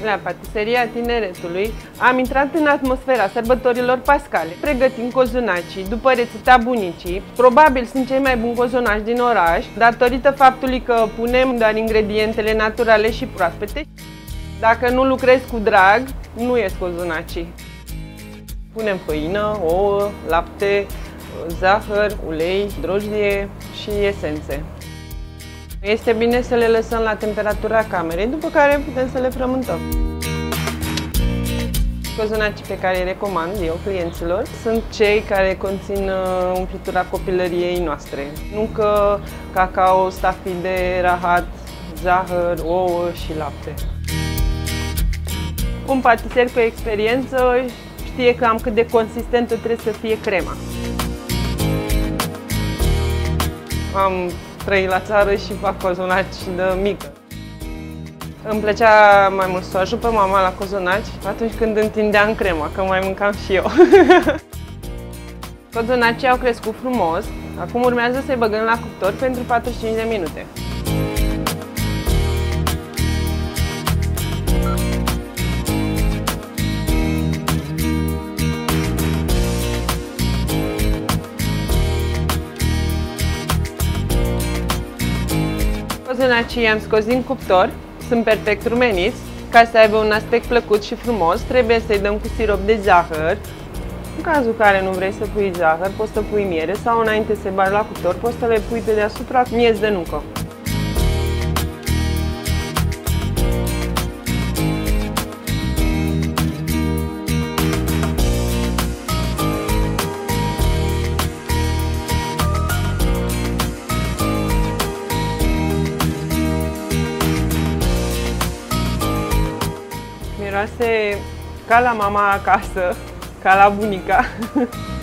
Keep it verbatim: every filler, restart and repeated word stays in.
La Patiseria Tineretului am intrat în atmosfera sărbătorilor pascale. Pregătim cozonacii după rețeta bunicii. Probabil sunt cei mai buni cozonaci din oraș, datorită faptului că punem doar ingredientele naturale și proaspete. Dacă nu lucrezi cu drag, nu ies cozonacii. Punem făină, ouă, lapte, zahăr, ulei, drojdie și esențe. Este bine să le lăsăm la temperatura camerei, după care putem să le frământăm. Cozonacii pe care îi recomand eu clienților sunt cei care conțin umplutura copilăriei noastre. Nuncă, cacao, stafide, rahat, zahăr, ouă și lapte. Un patiser cu experiență știe cam cât de consistentă trebuie să fie crema. Am trăit la țară și fac cozonaci de mică. Îmi plăcea mai mult să o ajut pe mama la cozonaci atunci când întindeam crema, că mai mâncam și eu. Cozonacii au crescut frumos, acum urmează să-i băgăm la cuptor pentru patruzeci și cinci de minute. Cozonacii i-am scos din cuptor, sunt perfect rumeniți. Ca să aibă un aspect plăcut și frumos, trebuie să-i dăm cu sirop de zahăr. În cazul în care nu vrei să pui zahăr, poți să pui miere sau înainte să-i bagi la cuptor, poți să le pui pe deasupra miez de nucă. Miroase ca la mama acasă, ca la bunica.